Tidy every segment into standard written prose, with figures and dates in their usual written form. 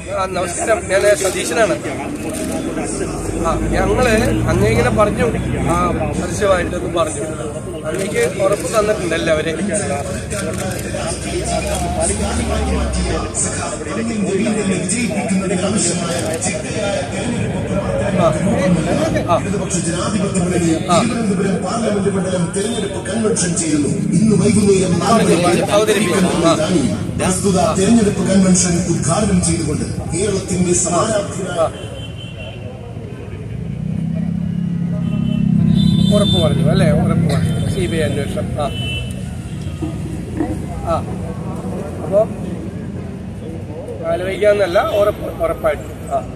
നമസ്കാരം, ഞാൻ സതീശനാണ്. ഞങ്ങള് അങ്ങേങ്ങനെ പറഞ്ഞു, പരസ്യമായിട്ടൊന്ന് പറഞ്ഞു. അങ്ങേക്ക് ഉറപ്പ് തന്നിട്ടുണ്ട് എല്ലാവരെയും. തെരഞ്ഞെടുപ്പ് കൺവെൻഷൻ ചെയ്യുന്നു. ഇന്ന് വൈകുന്നേരം പ്രസ്തുത തെരഞ്ഞെടുപ്പ് കൺവെൻഷൻ ഉദ്ഘാടനം ചെയ്തുകൊണ്ട് കേരളത്തിന്റെ ഉറപ്പ് പറഞ്ഞു അല്ലേ? ഉറപ്പ് പറഞ്ഞു. CBI അന്വേഷണം. അപ്പോ ആലോചിക്കാന്നല്ല, ഉറപ്പായിട്ട്.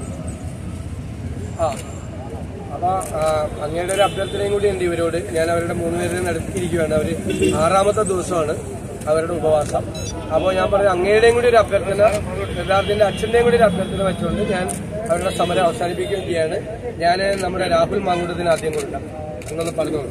അപ്പൊ അങ്ങയുടെ ഒരു അഭ്യർത്ഥനയും കൂടി ഉണ്ട് ഇവരോട്. ഞാൻ അവരുടെ 3 പേരെ നടത്തിയിരിക്കുകയാണ്. അവര് 6ാമത്തെ ദിവസമാണ് അവരുടെ ഉപവാസം. അപ്പോൾ ഞാൻ പറഞ്ഞു, അങ്ങയുടെയും കൂടി ഒരു അഭ്യർത്ഥന, യഥാർത്ഥത്തിന്റെ അച്ഛന്റെയും കൂടി ഒരു അഭ്യർത്ഥന വെച്ചുകൊണ്ട് ഞാൻ അവരുടെ സമരം അവസാനിപ്പിക്കുകയും ചെയ്യാണ്. ഞാൻ നമ്മുടെ രാഹുൽ മാങ്കുടത്തിന് ആദ്യം കൊടുക്കാം എന്നൊന്ന് പറഞ്ഞോളൂ.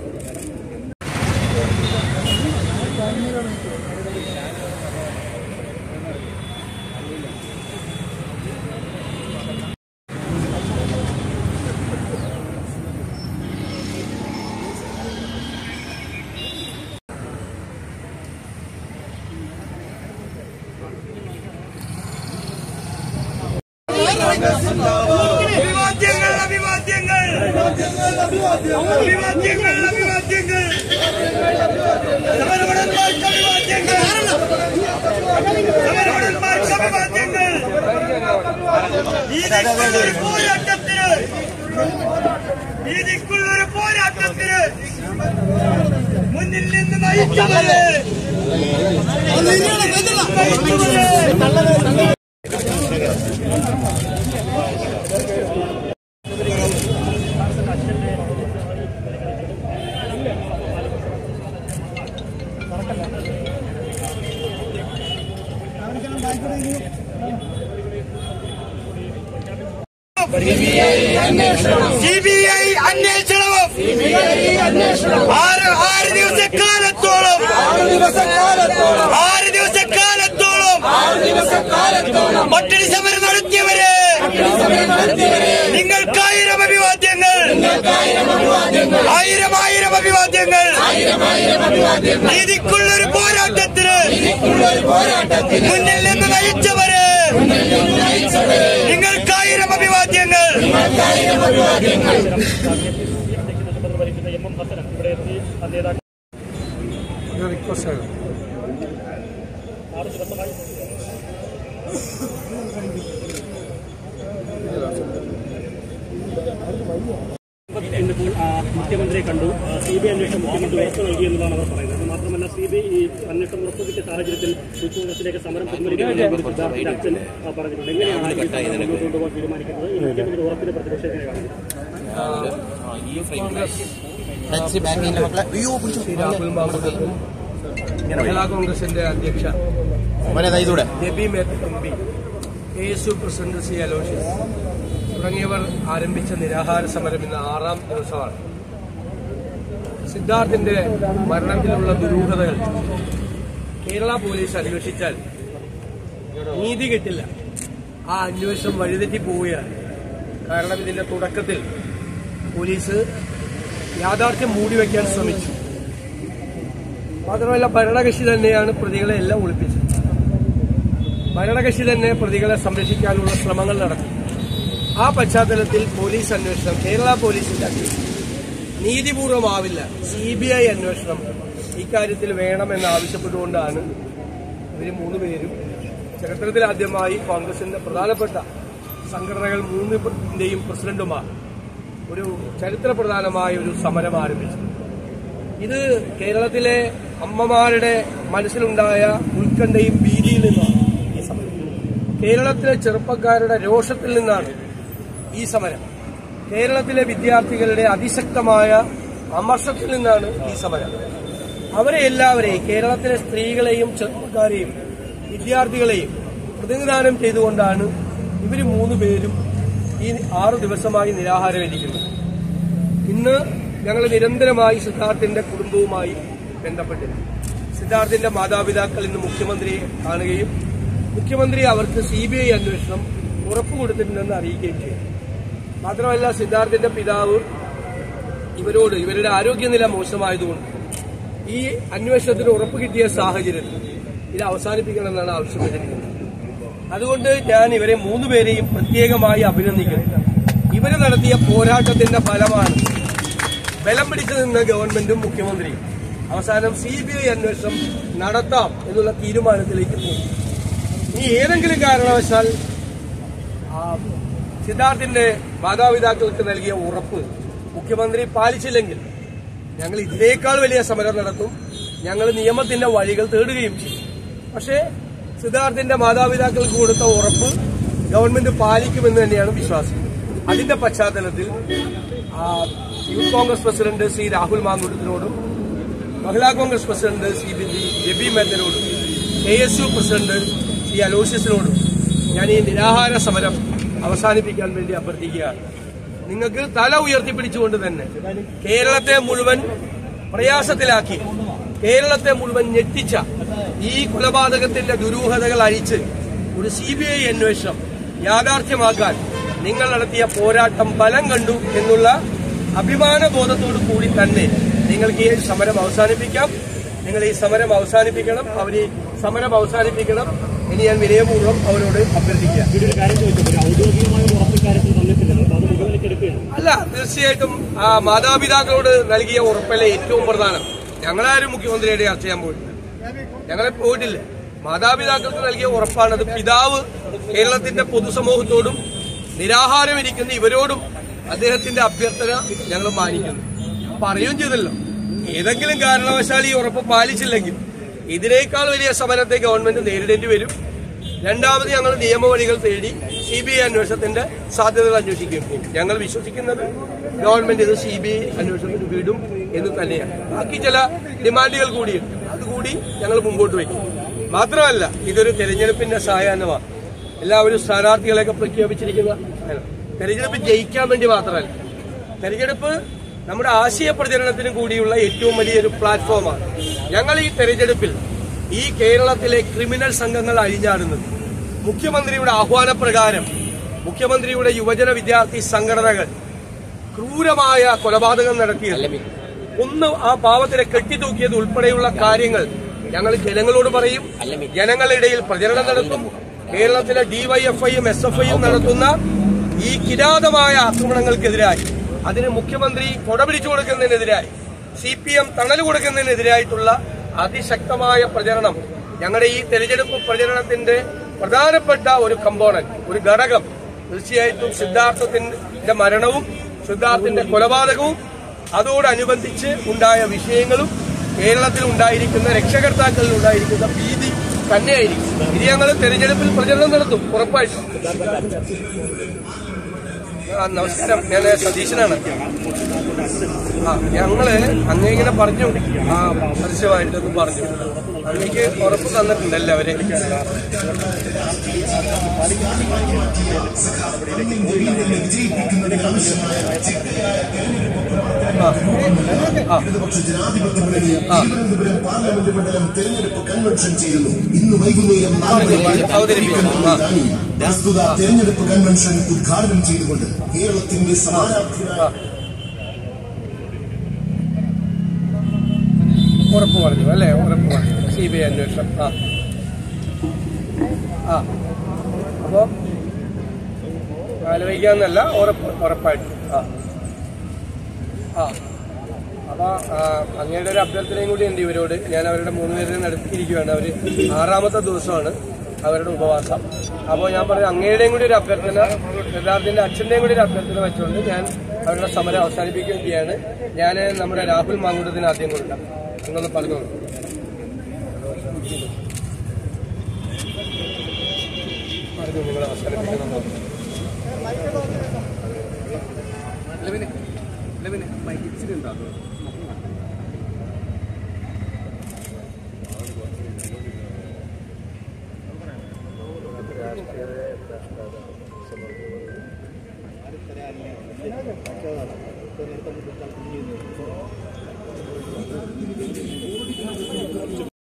അഭിവാദ്യങ്ങൾ അഭിവാദ്യങ്ങൾ അഭിവാദ്യങ്ങൾ അഭിവാദ്യങ്ങൾ സമരഭടന്മാർക്ക് അഭിവാദ്യങ്ങൾ സമരഭടന്മാർക്ക് അഭിവാദ്യങ്ങൾ. നീതിക്കുള്ളൊരു പോരാട്ടത്തിന് നീതിക്കുള്ളൊരു പോരാട്ടത്തിന് മുന്നിൽ നിന്ന് നയിച്ചവരെ CBI അന്വേഷണവും 6 ദിവസക്കാലത്തോളം പട്ടിണി സമരം നടത്തിയവരെ നിങ്ങൾക്കായിരം അഭിവാദ്യങ്ങൾ, 1000 അഭിവാദ്യങ്ങൾ. നീതിക്കുള്ളൊരു പോരാട്ടത്തിന് മുന്നിൽ നിന്ന് നയിച്ചവരെ നിങ്ങൾക്കായിരം അഭിവാദ്യങ്ങൾ. ഇന്നിപ്പോൾ മുഖ്യമന്ത്രിയെ കണ്ടു. CBI അന്വേഷണം മുഖ്യമന്ത്രി ഉറപ്പ് നൽകിയെന്നതാണ് അവർ പറയുന്നത്. മാത്രമല്ല CBI അന്വേഷണം ഉറപ്പുകിട്ടിയ സാഹചര്യത്തിൽ ഉച്ചകോടിയിലേക്ക് സമരം പിൻവലിക്കുമെന്ന് അച്ഛൻ പറഞ്ഞിട്ടുണ്ട്. എങ്ങനെയാണ് മുന്നോട്ട് കൊണ്ടുപോകാൻ തീരുമാനിക്കുന്നത്? ഈ മുഖ്യമന്ത്രി ഉറപ്പിന്റെ പ്രതിപക്ഷത്തെ കാണുന്നത് രാഹുൽ മാങ്കുടത്തും മഹിളാ കോൺഗ്രസിന്റെ അധ്യക്ഷ Jebi MP, ASU president C. Aloysius തുടങ്ങിയവർ ആരംഭിച്ച നിരാഹാര സമരം ഇന്ന് 6ാം ദിവസമാണ്. സിദ്ധാർത്ഥിന്റെ മരണത്തിലുള്ള ദുരൂഹതകൾ കേരള പോലീസ് അന്വേഷിച്ചാൽ നീതി കിട്ടില്ല. ആ അന്വേഷണം വഴിതെറ്റി പോവുകയാണ്. കാരണം ഇതിന്റെ തുടക്കത്തിൽ പോലീസ് യാഥാർത്ഥ്യം മൂടിവെക്കാൻ ശ്രമിച്ചു. മാത്രമല്ല ഭരണകക്ഷി തന്നെയാണ് പ്രതികളെ എല്ലാം ഒളിപ്പിച്ചത്. ഭരണകക്ഷി തന്നെ പ്രതികളെ സംരക്ഷിക്കാനുള്ള ശ്രമങ്ങൾ നടത്തി. ആ പശ്ചാത്തലത്തിൽ പോലീസ് അന്വേഷണം, കേരള പോലീസിന്റെ അന്വേഷണം നീതിപൂർവമാവില്ല. CBI അന്വേഷണം ഇക്കാര്യത്തിൽ വേണമെന്ന് ആവശ്യപ്പെട്ടുകൊണ്ടാണ് ഇവർ 3 പേരും ചരിത്രത്തിലാദ്യമായി കോൺഗ്രസിന്റെ പ്രധാനപ്പെട്ട സംഘടനകൾ 3ന്റെയും പ്രസിഡന്റുമാർ ഒരു ചരിത്രപ്രധാനമായ ഒരു സമരം ആരംഭിച്ചു. ഇത് കേരളത്തിലെ അമ്മമാരുടെ മനസ്സിലുണ്ടായ ഉത്കണ്ഠയും ഭീതിയിൽ നിന്നാണ് ഈ സമരം. കേരളത്തിലെ ചെറുപ്പക്കാരുടെ രോഷത്തിൽ നിന്നാണ് ഈ സമരം. കേരളത്തിലെ വിദ്യാർത്ഥികളുടെ അതിശക്തമായ അമർഷത്തിൽ നിന്നാണ് ഈ സമരം. അവരെ എല്ലാവരെയും, കേരളത്തിലെ സ്ത്രീകളെയും ചെറുപ്പക്കാരെയും വിദ്യാർത്ഥികളെയും പ്രതിനിധാനം ചെയ്തുകൊണ്ടാണ് ഇവർ 3 പേരും ഈ 6 ദിവസമായി നിരാഹാരമിരിക്കുന്നത്. ഇന്ന് ഞങ്ങൾ നിരന്തരമായി സിദ്ധാർത്ഥിന്റെ കുടുംബവുമായി ബന്ധപ്പെട്ടിരുന്നു. സിദ്ധാർത്ഥിന്റെ മാതാപിതാക്കൾ ഇന്ന് മുഖ്യമന്ത്രിയെ കാണുകയും മുഖ്യമന്ത്രി അവർക്ക് CBI അന്വേഷണം ഉറപ്പ് കൊടുത്തിട്ടുണ്ടെന്ന് അറിയിക്കുകയും ചെയ്തു. മാത്രമല്ല സിദ്ധാർത്ഥിന്റെ പിതാവ് ഇവരുടെ ആരോഗ്യനില മോശമായതുകൊണ്ട് ഈ അന്വേഷണത്തിന് ഉറപ്പ് കിട്ടിയ സാഹചര്യത്തിൽ ഇത് അവസാനിപ്പിക്കണമെന്നാണ് ആവശ്യപ്പെട്ടിരിക്കുന്നത്. അതുകൊണ്ട് ഞാൻ ഇവരെ 3 പേരെയും പ്രത്യേകമായി അഭിനന്ദിക്കുന്നു. ഇവര് നടത്തിയ പോരാട്ടത്തിന്റെ ഫലമാണ് ബലം പിടിച്ചു നിന്ന ഗവൺമെന്റും മുഖ്യമന്ത്രിയും അവസാനം CBI അന്വേഷണം നടത്താം എന്നുള്ള തീരുമാനത്തിലേക്ക് പോയി. ഇനി ഏതെങ്കിലും കാരണവശാൽ സിദ്ധാർത്ഥിന്റെ മാതാപിതാക്കൾക്ക് നൽകിയ ഉറപ്പ് മുഖ്യമന്ത്രി പാലിച്ചില്ലെങ്കിൽ ഞങ്ങൾ ഇതിനേക്കാൾ വലിയ സമരം നടത്തും. ഞങ്ങൾ നിയമത്തിന്റെ വഴികൾ തേടുകയും ചെയ്യും. പക്ഷേ സിദ്ധാർത്ഥിന്റെ മാതാപിതാക്കൾക്ക് കൊടുത്ത ഉറപ്പ് ഗവൺമെന്റ് പാലിക്കുമെന്ന് തന്നെയാണ് വിശ്വാസം. അതിന്റെ പശ്ചാത്തലത്തിൽ യൂത്ത് കോൺഗ്രസ് പ്രസിഡന്റ് ശ്രീ രാഹുൽ മാങ്കൂട്ടത്തിനോടും മഹിളാ കോൺഗ്രസ് പ്രസിഡന്റ് ശ്രീ ജെബി മേത്തനോടും KSU പ്രസിഡന്റ് ശ്രീ അലോഷ്യസിനോടും ഞാൻ ഈ നിരാഹാര സമരം അവസാനിപ്പിക്കാൻ വേണ്ടി അഭ്യർത്ഥിക്കുകയാണ്. നിങ്ങൾക്ക് തല ഉയർത്തിപ്പിടിച്ചുകൊണ്ട് തന്നെ കേരളത്തെ മുഴുവൻ പ്രയാസത്തിലാക്കി, കേരളത്തെ മുഴുവൻ ഞെട്ടിച്ച ഈ കൊലപാതകത്തിന്റെ ദുരൂഹതകൾ അഴിച്ച് ഒരു CBI അന്വേഷണം യാഥാർത്ഥ്യമാക്കാൻ നിങ്ങൾ നടത്തിയ പോരാട്ടം ഫലം കണ്ടു എന്നുള്ള അഭിമാനബോധത്തോടു കൂടി തന്നെ നിങ്ങൾക്ക് ഈ സമരം അവസാനിപ്പിക്കാം. നിങ്ങൾ ഈ സമരം അവസാനിപ്പിക്കണം. അവർ ഈ സമരം അവസാനിപ്പിക്കണം. ഇനി ഞാൻ വിനയപൂർവ്വം അവരോട് അഭ്യർത്ഥിക്കുക. അല്ല, തീർച്ചയായിട്ടും മാതാപിതാക്കളോട് നൽകിയ ഉറപ്പല്ലേ ഏറ്റവും പ്രധാനം. ഞങ്ങളാരും മുഖ്യമന്ത്രിയുടെ ചർച്ച ചെയ്യാൻ പോയിട്ടില്ല, ഞങ്ങളെ പോയിട്ടില്ല. മാതാപിതാക്കൾക്ക് നൽകിയ ഉറപ്പാണത്. പിതാവ് കേരളത്തിന്റെ പൊതുസമൂഹത്തോടും നിരാഹാരമിരിക്കുന്ന ഇവരോടും അദ്ദേഹത്തിന്റെ അഭ്യർത്ഥന ഞങ്ങൾ മാനിക്കുന്നു. പറയുകയും ചെയ്തല്ലോ, ഏതെങ്കിലും കാരണവശാൽ ഈ ഉറപ്പ് പാലിച്ചില്ലെങ്കിൽ ഇതിനേക്കാൾ വലിയ സമരത്തെ ഗവൺമെന്റ് നേരിടേണ്ടി വരും. രണ്ടാമത് ഞങ്ങൾ നിയമവഴികൾ തേടി CBI അന്വേഷണത്തിന്റെ സാധ്യതകൾ അന്വേഷിക്കുകയും ചെയ്യും. ഞങ്ങൾ വിശ്വസിക്കുന്നത് ഗവൺമെന്റ് ഇത് CBI അന്വേഷണത്തിന് വിടും എന്ന് തന്നെയാണ്. ബാക്കി ചില ഡിമാൻഡുകൾ കൂടിയുണ്ട്, അതുകൂടി ഞങ്ങൾ മുമ്പോട്ട് വയ്ക്കും. മാത്രമല്ല, ഇതൊരു തെരഞ്ഞെടുപ്പിന്റെ സായാഹ്നമാണ്. എല്ലാവരും സ്ഥാനാർത്ഥികളെയൊക്കെ പ്രഖ്യാപിച്ചിരിക്കുന്ന തെരഞ്ഞെടുപ്പ് ജയിക്കാൻ വേണ്ടി മാത്രമല്ല, തെരഞ്ഞെടുപ്പ് നമ്മുടെ ആശയ പ്രചരണത്തിനും കൂടിയുള്ള ഏറ്റവും വലിയൊരു പ്ലാറ്റ്ഫോമാണ്. ഞങ്ങൾ ഈ തെരഞ്ഞെടുപ്പിൽ ഈ കേരളത്തിലെ ക്രിമിനൽ സംഘങ്ങൾ അഴിഞ്ഞാടുന്നത് മുഖ്യമന്ത്രിയുടെ ആഹ്വാനപ്രകാരം മുഖ്യമന്ത്രിയുടെ യുവജന വിദ്യാർത്ഥി സംഘടനകൾ ക്രൂരമായ കൊലപാതകം നടത്തിയത്, ഒന്ന് ആ പാവത്തിനെ കെട്ടിത്തൂക്കിയത് ഉൾപ്പെടെയുള്ള കാര്യങ്ങൾ ഞങ്ങൾ ജനങ്ങളോട് പറയും. ജനങ്ങളുടെ ഇടയിൽ പ്രചരണം നടത്തും. കേരളത്തിലെ DYFIയും SFIയും നടത്തുന്ന ഈ കിരാതമായ ആക്രമണങ്ങൾക്കെതിരായി, അതിന് മുഖ്യമന്ത്രി കൊടപിടിച്ചു കൊടുക്കുന്നതിനെതിരായി, CPM തണൽ കൊടുക്കുന്നതിനെതിരായിട്ടുള്ള അതിശക്തമായ പ്രചരണം ഞങ്ങളുടെ ഈ തെരഞ്ഞെടുപ്പ് പ്രചരണത്തിന്റെ പ്രധാനപ്പെട്ട ഒരു കമ്പോണന്റ്, ഒരു ഘടകം തീർച്ചയായിട്ടും സിദ്ധാർത്ഥത്തിന്റെ മരണവും സിദ്ധാർത്ഥിന്റെ കൊലപാതകവും അതോടനുബന്ധിച്ച് ഉണ്ടായ വിഷയങ്ങളും കേരളത്തിൽ ഉണ്ടായിരിക്കുന്ന രക്ഷകർത്താക്കളിൽ ഉണ്ടായിരിക്കുന്ന ഭീതി തന്നെയായിരിക്കും. ഇത് ഞങ്ങൾ തെരഞ്ഞെടുപ്പിൽ പ്രചരണം നടത്തും ഉറപ്പായിട്ടും. നമസ്കാരം, ഞാൻ സതീശനാണ്. ഞങ്ങള് അങ്ങനെ പറഞ്ഞു, പരസ്യമായിട്ടൊക്കെ പറഞ്ഞു. അങ്ങേക്ക് ഉറപ്പ് തന്നിട്ടുണ്ട് എല്ലാവരെയും. പാർലമെന്റ് മണ്ഡലം തെരഞ്ഞെടുപ്പ് കൺവെൻഷൻ ചെയ്യുന്നു. ഇന്ന് വൈകുന്നേരം പ്രസ്തുത തെരഞ്ഞെടുപ്പ് കൺവെൻഷൻ ഉദ്ഘാടനം ചെയ്തുകൊണ്ട് കേരളത്തിന്റെ ഉറപ്പ് പറഞ്ഞു അല്ലേ? ഉറപ്പ് പറഞ്ഞു CBI അന്വേഷണം. അപ്പോ ആലോചിക്കാന്നല്ല, ഉറപ്പായിട്ടും. അപ്പൊ അങ്ങയുടെ ഒരു അഭ്യർത്ഥനയും കൂടി ഉണ്ട് ഇവരോട്. ഞാൻ അവരുടെ 3 പേരെ നടത്തിയിരിക്കുകയാണ്. അവര് 6ാമത്തെ ദിവസമാണ് അവരുടെ ഉപവാസം. അപ്പോൾ ഞാൻ പറഞ്ഞു, അങ്ങയുടെയും കൂടി ഒരു അഭ്യർത്ഥന, സിദ്ധാർത്ഥിന്റെ അച്ഛന്റെയും കൂടി ഒരു അഭ്യർത്ഥന വെച്ചുകൊണ്ട് ഞാൻ അവരുടെ സമരം അവസാനിപ്പിക്കുകയും ചെയ്യാണ്. ഞാൻ നമ്മുടെ രാഹുൽ മാങ്കൂട്ടത്തിന് ആദ്യം കൊടുക്കാം. എന്നൊന്ന് പറഞ്ഞോളൂ. പറഞ്ഞു നിങ്ങൾ അവസാനിപ്പിക്കണം.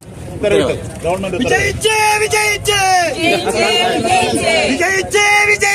വിജയിച്ചേ വിജയിച്ചേ വിജയിച്ചേ വിജയിച്ചേ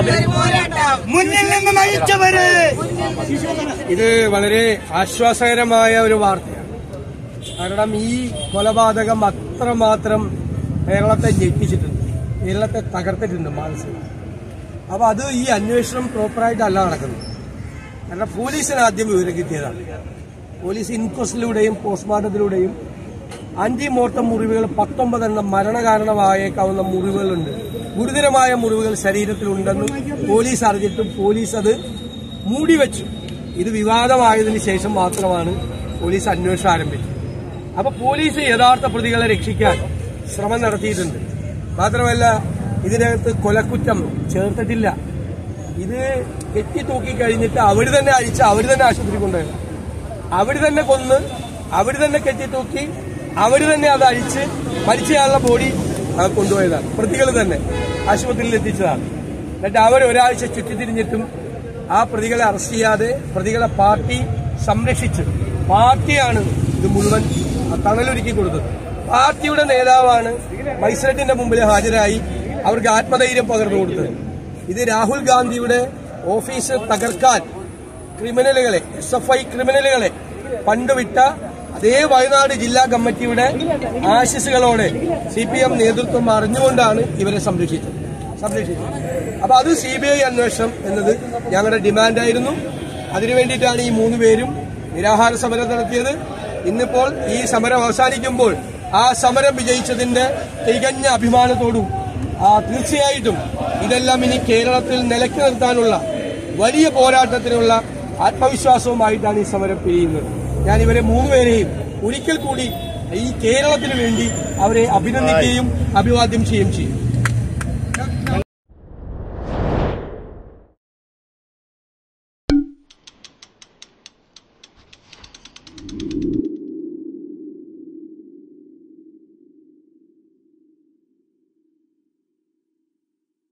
മുന്നിൽ നിന്ന് നയിച്ചവര്. ഇത് വളരെ ആശ്വാസകരമായ ഒരു വാർത്തയാണ്. കാരണം ഈ കൊലപാതകം അത്രമാത്രം കേരളത്തെ ഞെട്ടിച്ചിട്ടുണ്ട്, കേരളത്തെ തകർത്തിട്ടുണ്ട് മാനസികം. അപ്പൊ അത് ഈ അന്വേഷണം പ്രോപ്പറായിട്ടല്ല നടക്കുന്നത്. കാരണം പോലീസിന് ആദ്യം വിവരം കിട്ടിയതാണ്. പോലീസ് ഇൻക്വസ്റ്റിലൂടെയും പോസ്റ്റ്മോർട്ടത്തിലൂടെയും ആന്റിമോർട്ടം മുറിവുകൾ 19 മരണകാരണമായേക്കാവുന്ന മുറിവുകളുണ്ട്, ഗുരുതരമായ മുറിവുകൾ ശരീരത്തിലുണ്ടെന്ന് പോലീസ് അറിഞ്ഞിട്ടും പോലീസ് അത് മൂടിവെച്ചു. ഇത് വിവാദമായതിനു ശേഷം മാത്രമാണ് പോലീസ് അന്വേഷണം ആരംഭിച്ചത്. അപ്പൊ പോലീസ് യഥാർത്ഥ പ്രതികളെ രക്ഷിക്കാൻ ശ്രമം നടത്തിയിട്ടുണ്ട്. മാത്രമല്ല, ഇതിനകത്ത് കൊലക്കുറ്റം ചേർത്തിട്ടില്ല. ഇത് കെട്ടിത്തൂക്കി കഴിഞ്ഞിട്ട് അവർ തന്നെ അഴിച്ച് അവർ തന്നെ ആശുപത്രി കൊണ്ടുപോയി, അവർ തന്നെ കൊന്ന്, അവർ തന്നെ കെട്ടിത്തൂക്കി, അവർ തന്നെ അത് അഴിച്ച് മരിച്ചയാളുടെ ബോഡി കൊണ്ടുപോയതാണ്. പ്രതികൾ തന്നെ ആശുപത്രിയിൽ എത്തിച്ചതാണ്. എന്നിട്ട് അവർ ഒരാഴ്ച ചുറ്റിത്തിരിഞ്ഞിട്ടും ആ പ്രതികളെ അറസ്റ്റ് ചെയ്യാതെ പ്രതികളെ പാർട്ടി സംരക്ഷിച്ച്, പാർട്ടിയാണ് ഇത് മുഴുവൻ തണലൊരുക്കി കൊടുത്തത്. പാർട്ടിയുടെ നേതാവാണ് മജിസ്ട്രേറ്റിന്റെ മുമ്പിൽ ഹാജരായി അവർക്ക് ആത്മധൈര്യം പകർന്നു കൊടുത്തത്. ഇത് രാഹുൽ ഗാന്ധിയുടെ ഓഫീസ് തകർക്കാൻ ക്രിമിനലുകളെ, SFI ക്രിമിനലുകളെ പണ്ടുവിട്ട അതേ വയനാട് ജില്ലാ കമ്മിറ്റിയുടെ ആശിസുകളോടെ CPM നേതൃത്വം അറിഞ്ഞുകൊണ്ടാണ് ഇവരെ സംരക്ഷിച്ചത്. അപ്പൊ അത് CBI അന്വേഷണം എന്നത് ഞങ്ങളുടെ ഡിമാൻഡായിരുന്നു. അതിനുവേണ്ടിയിട്ടാണ് ഈ 3 പേരും നിരാഹാര സമരം നടത്തിയത്. ഇന്നിപ്പോൾ ഈ സമരം അവസാനിക്കുമ്പോൾ ആ സമരം വിജയിച്ചതിന്റെ തികഞ്ഞ അഭിമാനത്തോടും തീർച്ചയായിട്ടും ഇതെല്ലാം ഇനി കേരളത്തിൽ നിലയ്ക്ക് നിർത്താനുള്ള വലിയ പോരാട്ടത്തിനുള്ള ആത്മവിശ്വാസവുമായിട്ടാണ് ഈ സമരം പിരിയുന്നത്. ഞാൻ ഇവരെ 3 പേരെയും ഒരിക്കൽ കൂടി ഈ കേരളത്തിന് വേണ്ടി അവരെ അഭിനന്ദിക്കുകയും അഭിവാദ്യം ചെയ്യുകയും ചെയ്യും.